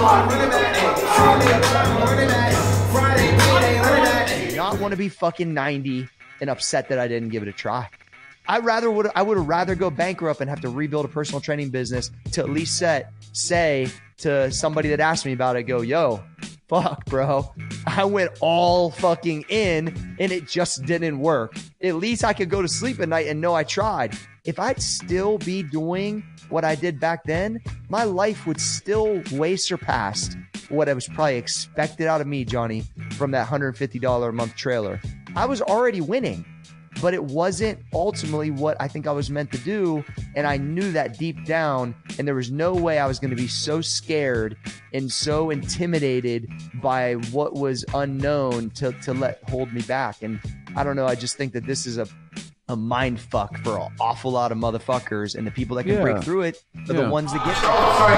Not want to be fucking 90 and upset that I didn't give it a try. I would have rather go bankrupt and have to rebuild a personal training business to at least say to somebody that asked me about it, go, yo, fuck, bro. I went all fucking in and it just didn't work. At least I could go to sleep at night and know I tried. If I'd still be doing what I did back then, my life would still way surpass what I was probably expected out of me, Johnny, from that $150 a month trailer. I was already winning, but it wasn't ultimately what I think I was meant to do. And I knew that deep down, and there was no way I was going to be so scared and so intimidated by what was unknown to let hold me back. And I don't know. I just think that this is a mind fuck for an awful lot of motherfuckers, and the people that can break through it are the ones that get there.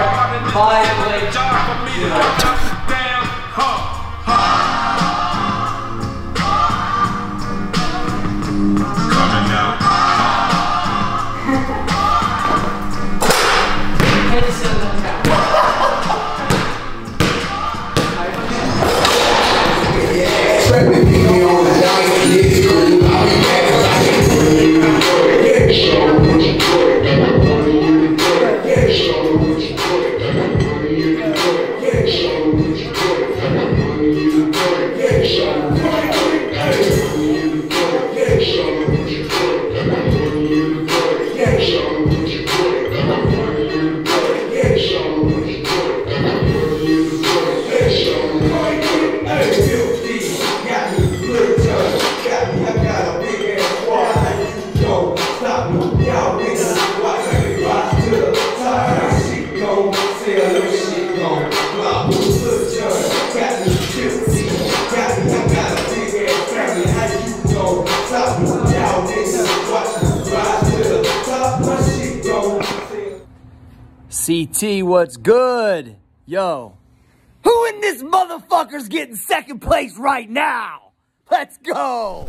CT, what's good? Yo, who in this motherfucker's getting second place right now? Let's go!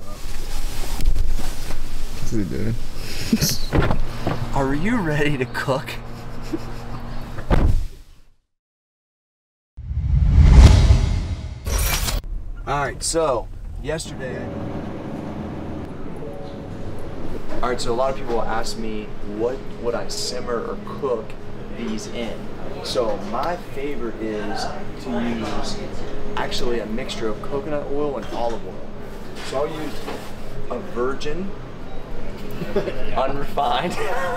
What's he doing? Are you ready to cook? Alright, so, yesterday... Alright, so a lot of people ask me, what would I simmer or cook these in? So my favorite is to use actually a mixture of coconut oil and olive oil. So I'll use a virgin, unrefined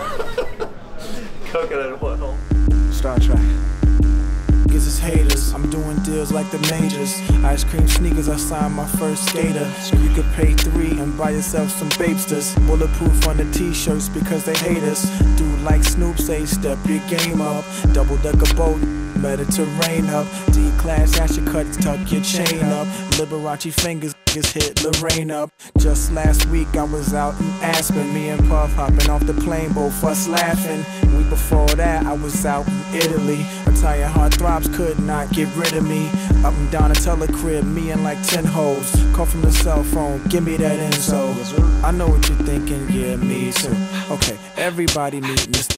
coconut oil. Star Trek. Niggas is haters, I'm doing deals like the majors. Ice cream sneakers, I signed my first skater. You could pay $3 and buy yourself some Babesters. Bulletproof on the t-shirts because they hate us. Dude like Snoop say, step your game up. Double-decker boat, Mediterranean up. D-class asher cuts, tuck your chain up. Liberace fingers, niggas hit Lorraine up. Just last week I was out in Aspen. Me and Puff hopping off the plane, both us laughing. Week before that I was out in Italy. Italian heartthrobs could not get rid of me. Up and down a telecrib, me and like 10 hoes. Call from the cell phone, give me that info. I know what you're thinking, yeah, me too. Okay, everybody meet Mr.